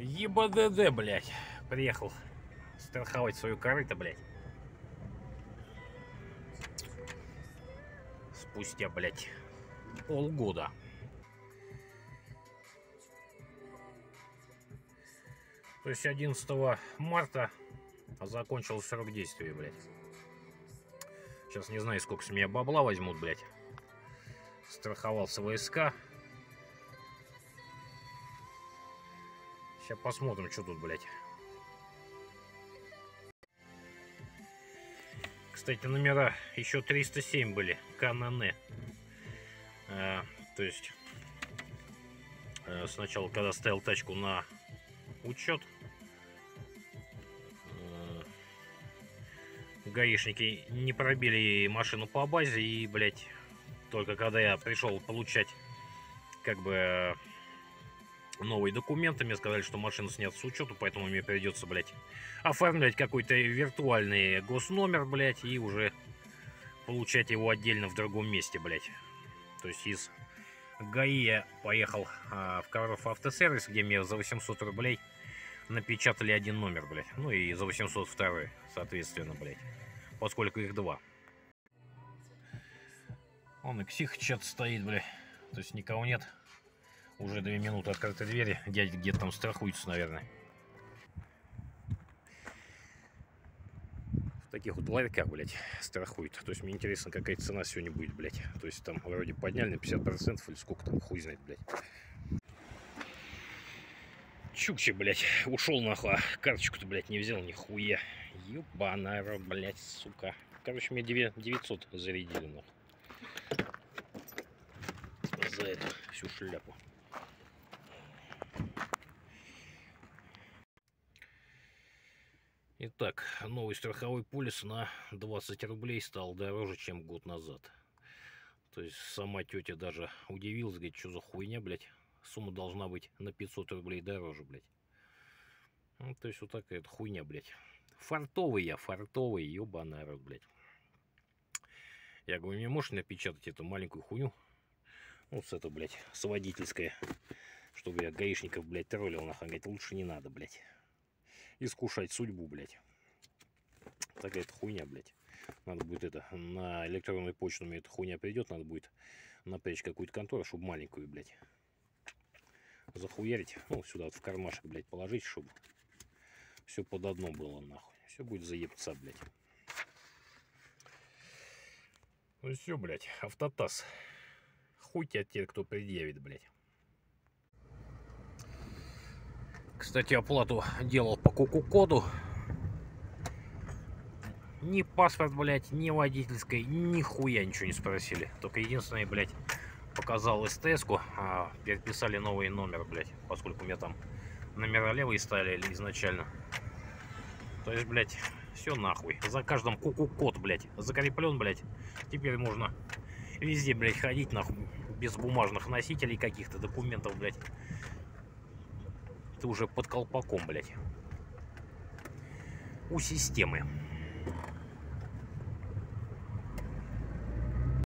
ЕБДД, блядь, приехал страховать свою корыто, блядь. Спустя, блядь, полгода. То есть 11 марта закончился срок действия, блядь. Сейчас не знаю, сколько с меня бабла возьмут, блядь. Страховался ВСК. Сейчас посмотрим, что тут, блядь. Кстати, номера еще 307 были. КНН. То есть сначала, когда ставил тачку на учет, гаишники не пробили машину по базе. И, блядь, только когда я пришел получать как бы новые документы, мне сказали, что машина снята с учета, поэтому мне придется, блядь, оформлять какой-то виртуальный госномер, блядь, и уже получать его отдельно в другом месте, блядь. То есть из ГАИ я поехал в Ковров автосервис, где мне за 800 рублей напечатали один номер, блядь. Ну и за 800 второй, соответственно, блядь. Поскольку их два. Он и ксих-чат стоит, блядь. То есть никого нет. Уже 2 минуты открытой двери. Дядя где-то там страхуется, наверное. В таких вот ларьках, блядь, страхует. То есть мне интересно, какая цена сегодня будет, блядь. То есть там вроде подняли на 50% или сколько там, хуй знает, блядь. Чукчи, блядь, ушел нахуй, а карточку-то, блядь, не взял нихуя. Ёбаная, блядь, сука. Короче, мне 900 зарядили, нахуй. За эту всю шляпу. Итак, новый страховой полис на 20 рублей стал дороже, чем год назад. То есть сама тетя даже удивилась, говорит, что за хуйня, блядь. Сумма должна быть на 500 рублей дороже, блядь. Ну, то есть вот такая вот хуйня, блядь. Фартовый я, фартовый, ёбаный народ, блядь. Я говорю, не можешь напечатать эту маленькую хуйню? Ну, с это, блядь, с водительская. Чтобы я гаишников, блядь, троллил, нахуй. Говорит, лучше не надо, блядь. Искушать судьбу, блядь. Такая-то хуйня, блядь. Надо будет это, на электронную почту мне эта хуйня придет, надо будет напрячь какую-то контору, чтобы маленькую, блядь, захуярить. Ну, сюда вот в кармашек, блядь, положить, чтобы все под одно было, нахуй. Все будет заебца, блядь. Ну все, блядь, автотаз. Хуй тебя те, кто предъявит, блядь. Кстати, оплату делал по ку-ку-коду. Ни паспорт, блядь, ни водительской, нихуя ничего не спросили. Только единственное, блядь, показал СТС-ку, переписали новый номер, блядь, поскольку у меня там номера левые стали изначально. То есть, блядь, все нахуй. За каждым ку-ку-код, блядь, закреплен, блядь. Теперь можно везде, блядь, ходить, нахуй, без бумажных носителей каких-то документов, блядь. Ты уже под колпаком, блядь. У системы.